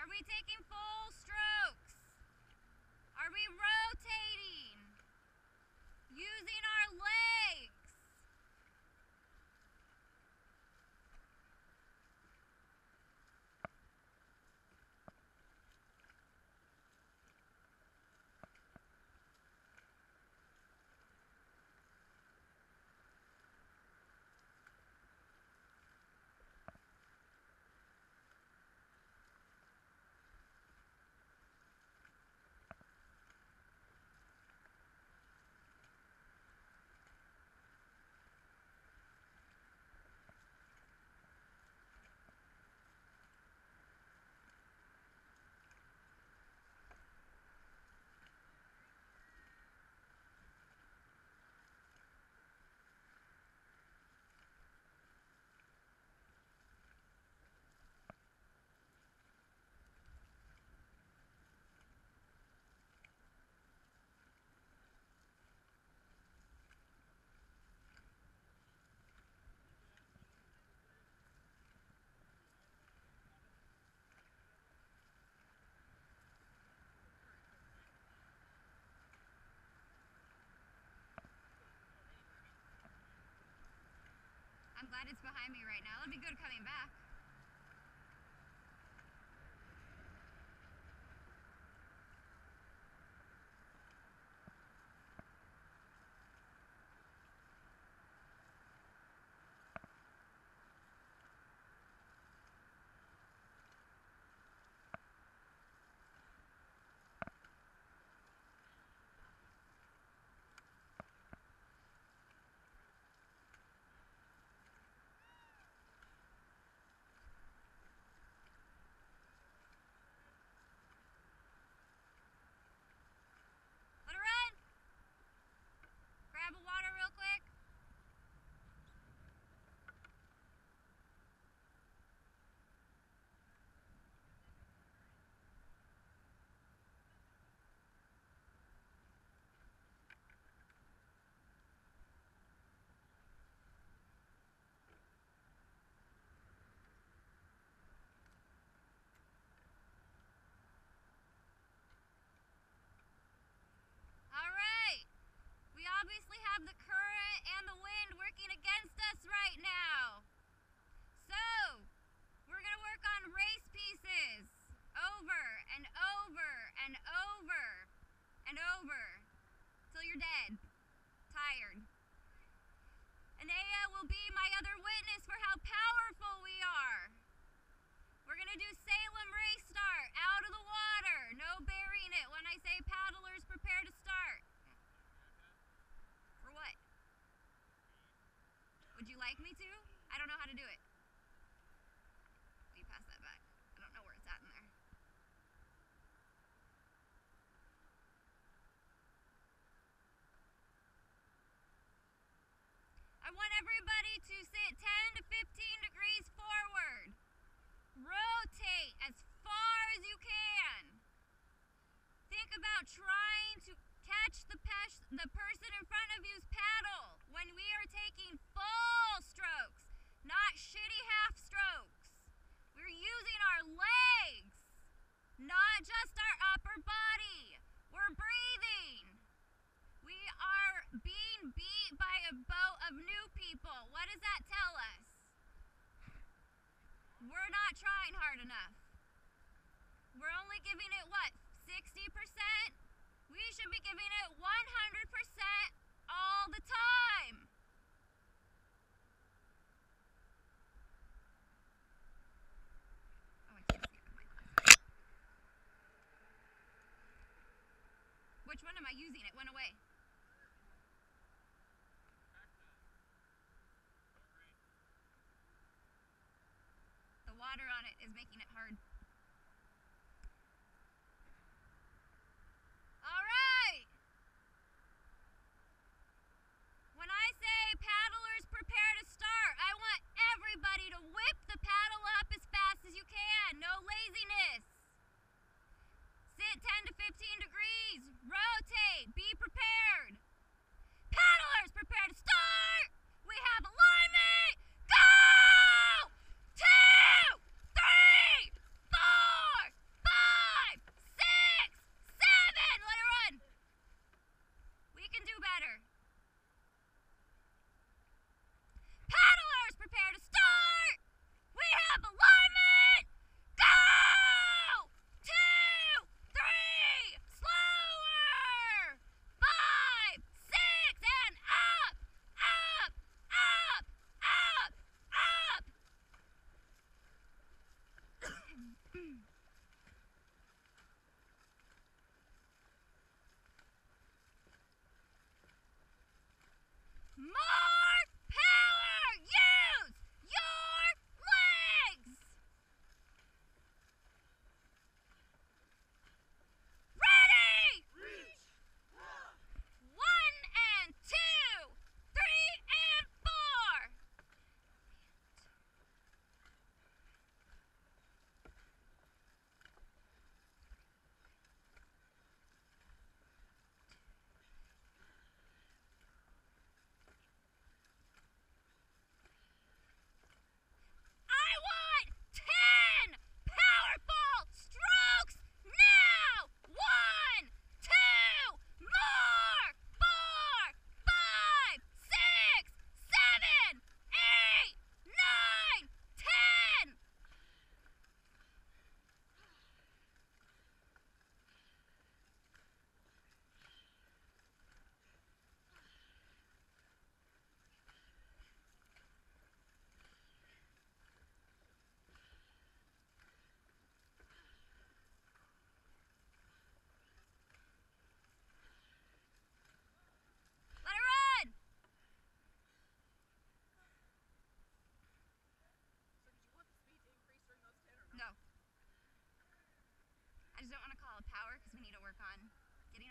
Are we taking full strokes? Are we rotating? Using our legs? I'm glad it's behind me right now. It'll be good coming back. Let her run! Grab a water real quick. Alright, we obviously have the current and the wind working against us right now. So, we're going to work on race pieces over and over and over and over till you're dead, tired. Anaya will be my other witness for how powerful we are. We're going to do Salem race start, out of the water, no burying it when I say paddlers prepare to start. For what? Would you like me to? I don't know how to do it. Will you pass that back? I don't know where it's at in there. I want everybody to sit 10 to 15 degrees forward. Rotate as far as you can. Think about trying to catch the person in front of you's paddle when we are taking full strokes, not shitty half strokes. We're using our legs, not just our upper body. We're breathing. We are being beat by a boat of new people. What does that tell us? We're not trying hard enough. We're only giving it, what, 60%? We should be giving it 100% all the time. Oh, I can't see it. Which one am I using? It went away. The water on it is making it hard. All right. When I say paddlers prepare to start, I want everybody to whip the paddle up as fast as you can. No laziness. Sit 10 to 15 degrees. Rotate. Be prepared. Paddlers prepare to start. We have alignment. Go! 2, 3, 4.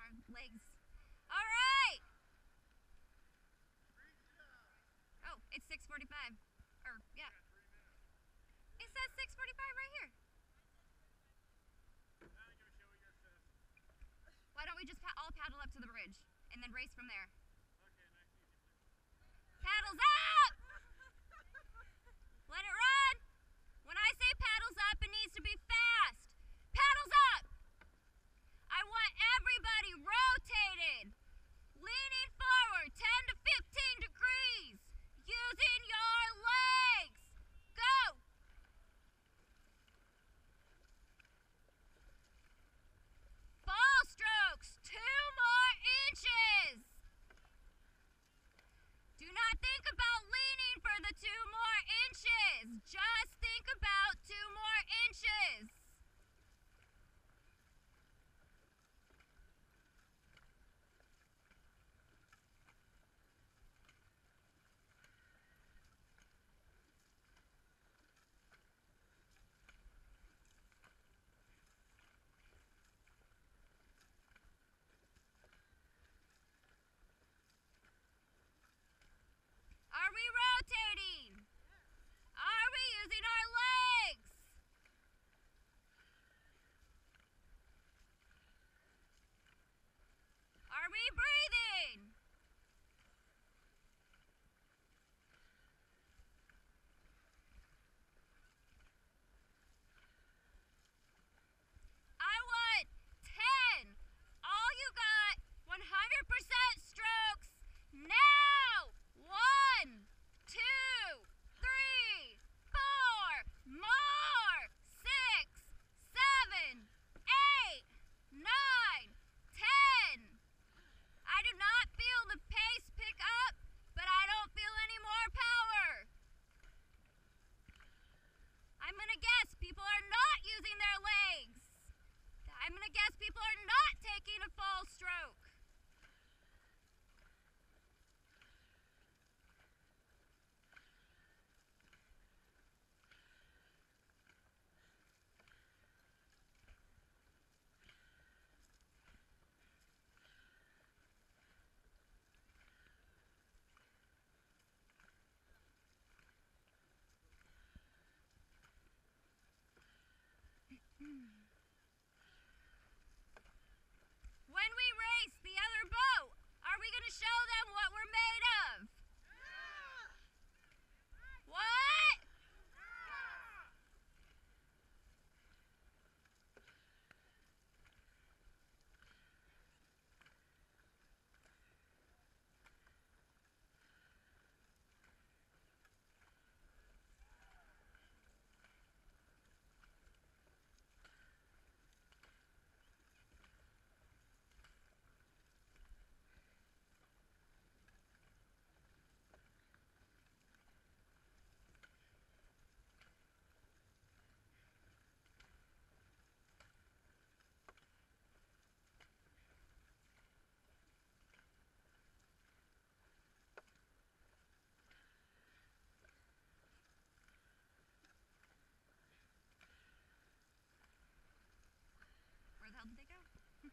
our legs. All right. Oh, it's 6:45. Or, yeah. It says 6:45 right here. Why don't we just all paddle up to the bridge and then race from there? Paddles up! Let it run! When I say paddles up, it needs to be fast. Paddles up! I want everybody rotated, leaning forward 10 to 15 degrees, using your legs. Go! Ball strokes, 2 more inches. Do not think about leaning for the 2 more inches. Just think about 2 more inches. Are we rotating? Are we using our legs? Are we breathing? I want 10. All you got 100% strokes now. 1, 2, 3, 4, more. 6, 7, 8, 9, 10. I do not feel the pace pick up, but I don't feel any more power. I'm gonna guess people are not using their legs. I'm gonna guess people are not taking a full stroke. When we race the other boat, are we gonna show them what we're made of? What? Where the hell did they go?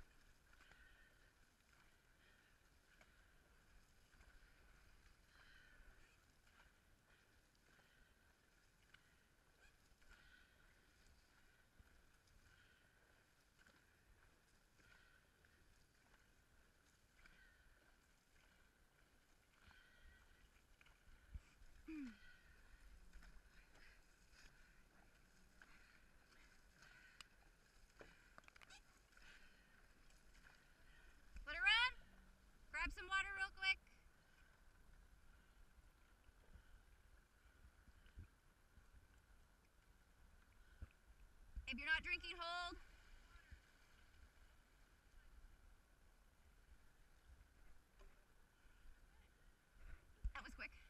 Let it run. Grab some water real quick. If you're not drinking, hold. That was quick.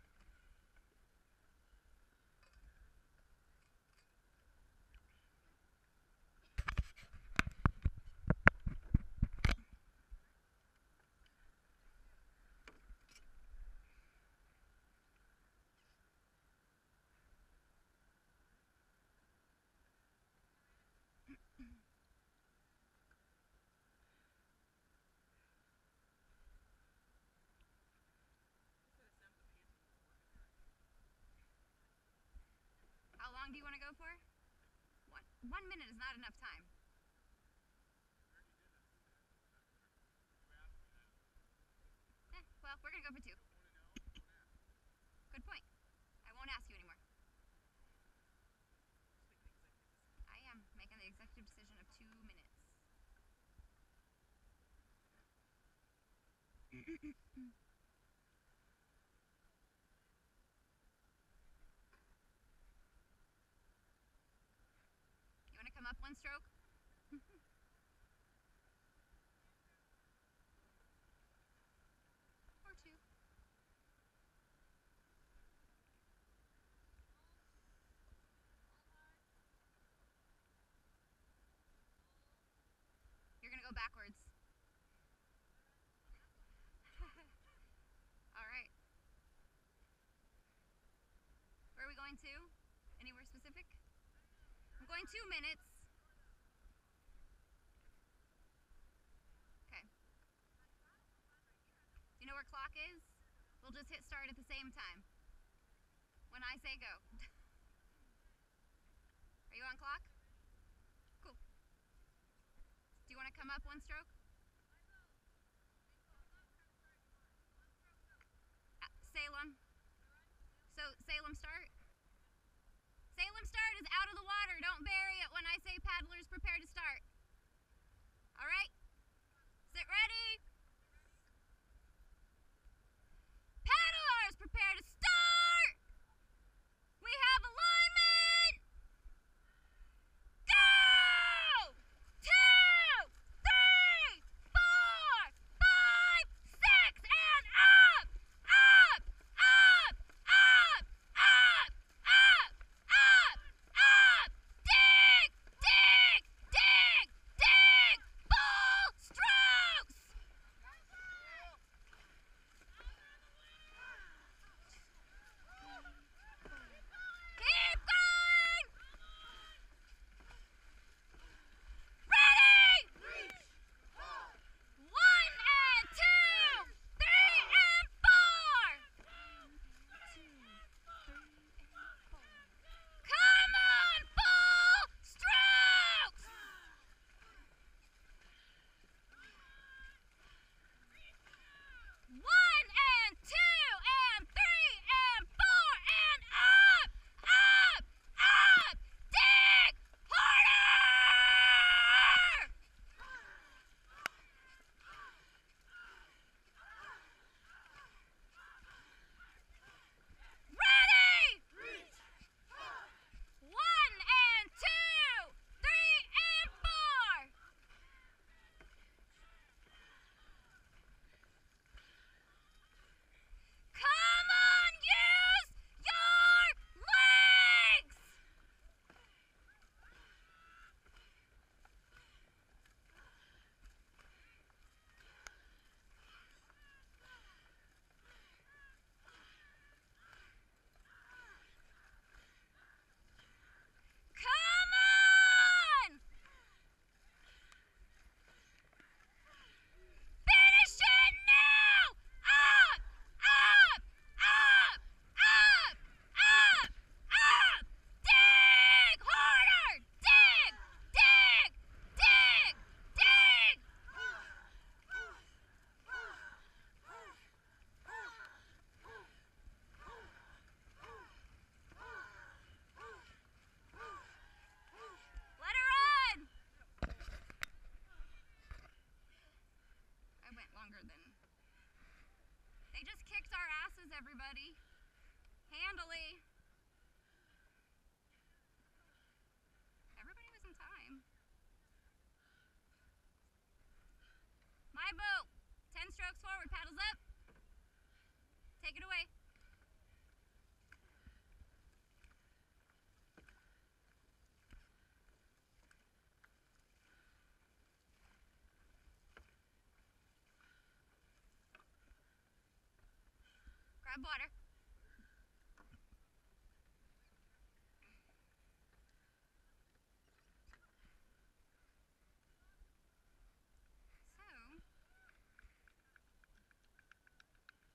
long do you want to go for? 1 minute is not enough time. Well, we're gonna go for 2. Good point. I won't ask you anymore. I am making the executive decision of 2 minutes. You want to come up 1 stroke? Or 2. You're gonna go backwards. Alright. Where are we going to? Anywhere specific? I'm going 2 minutes. Okay. Do you know where clock is? We'll just hit start at the same time. When I say go. Are you on clock? Cool. Do you want to come up 1 stroke? Salem. So, Salem start? Salem start is out of the water. Don't bury it when I say paddlers prepare to start. Alright? Sit ready. Paddlers prepare to start. We have alignment. Go! 2, 3, 4, 5, 6, and up! Up! Up! Up! Up! Up! Up! Up! Dig! Dig! Dig! Dig! Full strokes! Keep going! Ready! 1 and 2, 3 and 4. Come on, full strokes! 1 and 2 and 3 and 4 and up! Up! Up! Dig! Harder! Ready! 1 and 2, 3 and 4. Come on, use your legs! Come on! Finish it now! Up! Up! Up! Up! Up! Up! Dig! Harder! Dig! Dig! Dig! Dig! Let her run! I went longer than... They just kicked our asses, everybody. Handily. Everybody was in time. My boat. 10 strokes forward, paddles up. Take it away. Grab water.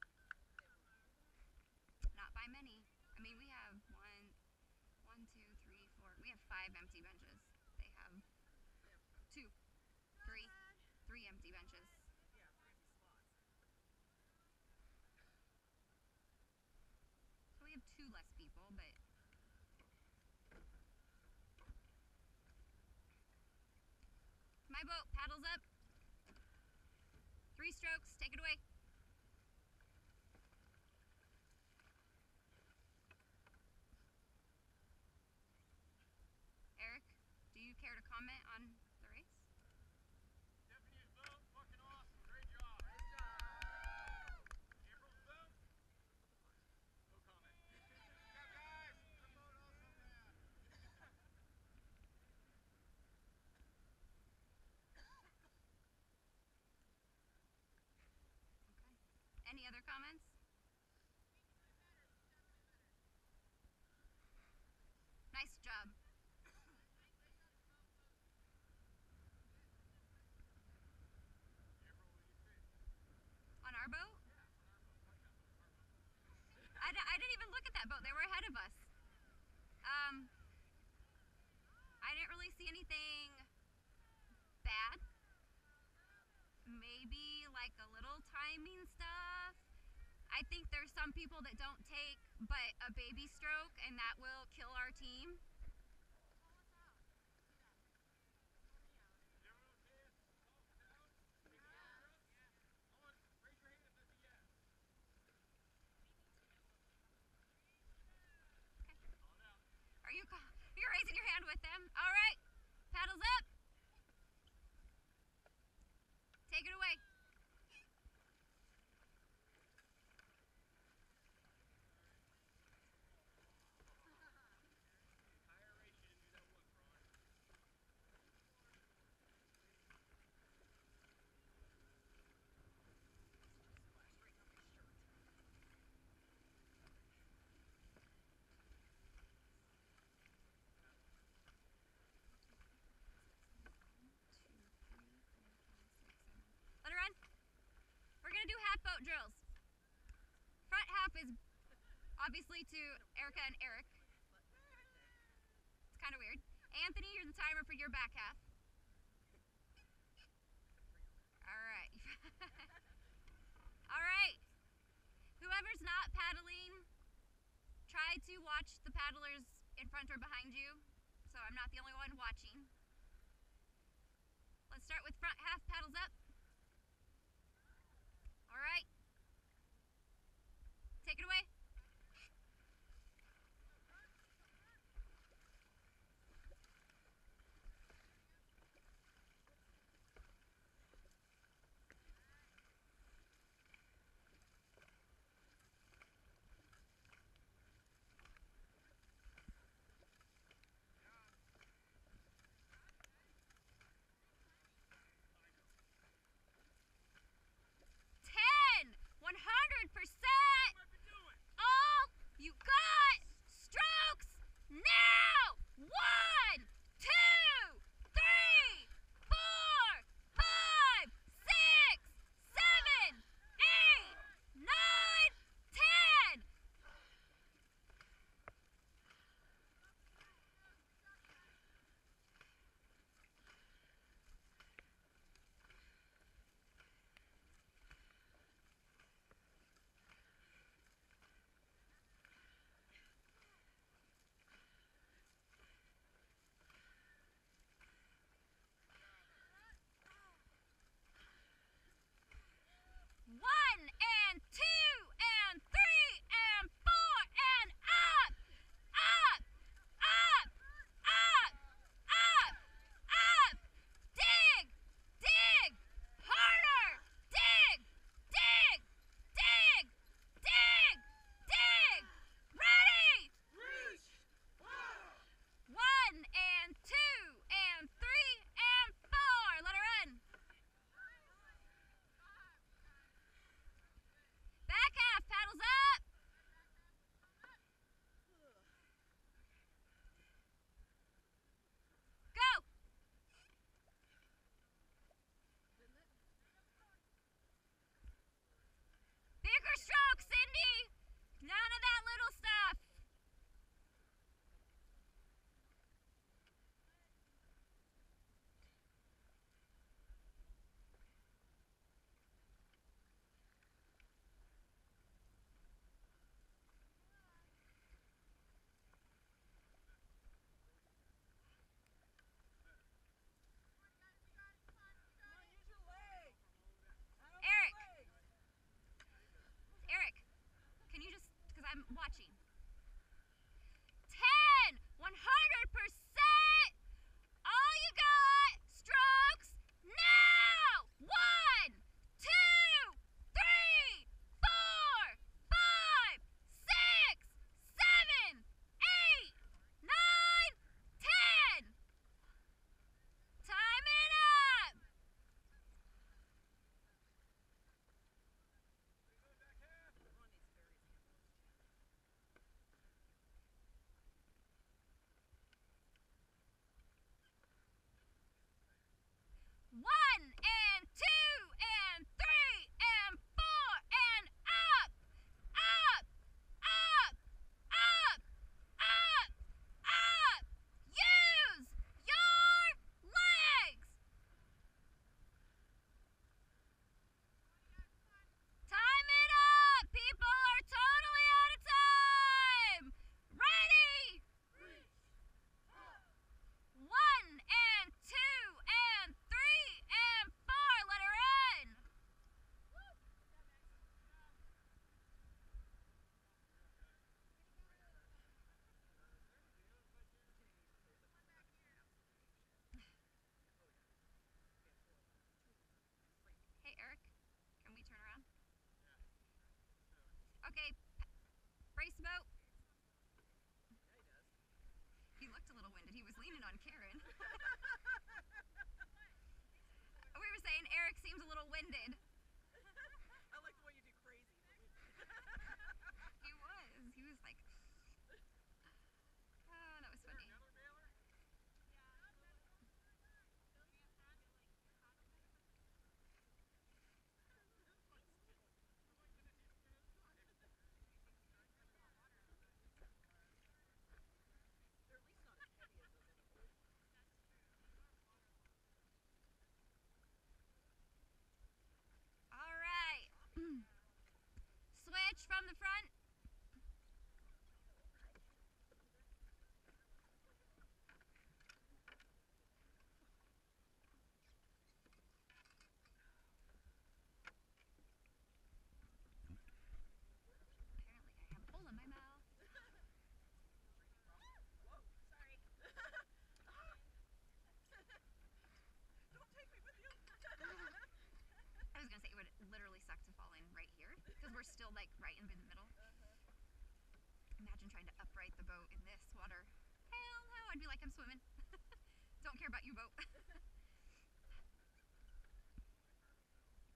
So, not by many. I mean, we have 1, 2, 3, 5 empty benches. They have 2, 3, 3 empty benches. So we have 2 less people, but my boat, paddles up. 3 strokes, take it away. Eric, do you care to comment on the race? Stephanie's boat, fucking awesome. Great job. Nice job. April's boat? No comment. Good job, guys. Your boat also, man. Okay. Any other comments? Nice job. April, what do you think? On our boat? Yeah, on our boat. Fuck that boat. Our boat. I didn't even look at that boat. They were ahead of us. I didn't really see anything bad. Maybe like a little timing stuff. I think there's some people that don't take but a baby stroke, and that will kill our team. Is everyone okay? Call us out? Take the camera? I want, raise your hand if that's a yes. Call it out. You're raising your hand with them? All right. Paddles up. Take it away. The entire race you didn't do that once, Ron. Splashed right on my shirt. Let her run. We're gonna do half boat drills. Front half is obviously to Erica and Eric. It's kind of weird. Anthony, you're the timer for your back half. All right. All right. Whoever's not paddling, try to watch the paddlers in front or behind you, so I'm not the only one watching. Let's start with front half, paddles up. All right. Take it away. Okay, brace the boat. Yeah, he does. He looked a little winded. He was leaning on Karen. We were saying Eric seems a little winded. I like the way you do crazy. He was. He was like, oh, that was funny. Another mailer? They're at least not as heavy as those other old ones. All right. Switch from the front. Apparently I have a hole in my mouth. Whoa, sorry. Don't take me with you. I was gonna say it would literally suck to fall in right here because we're still like right in the middle. Imagine trying to upright the boat in this water. Hell no, I'd be like, I'm swimming. Don't care about you, boat.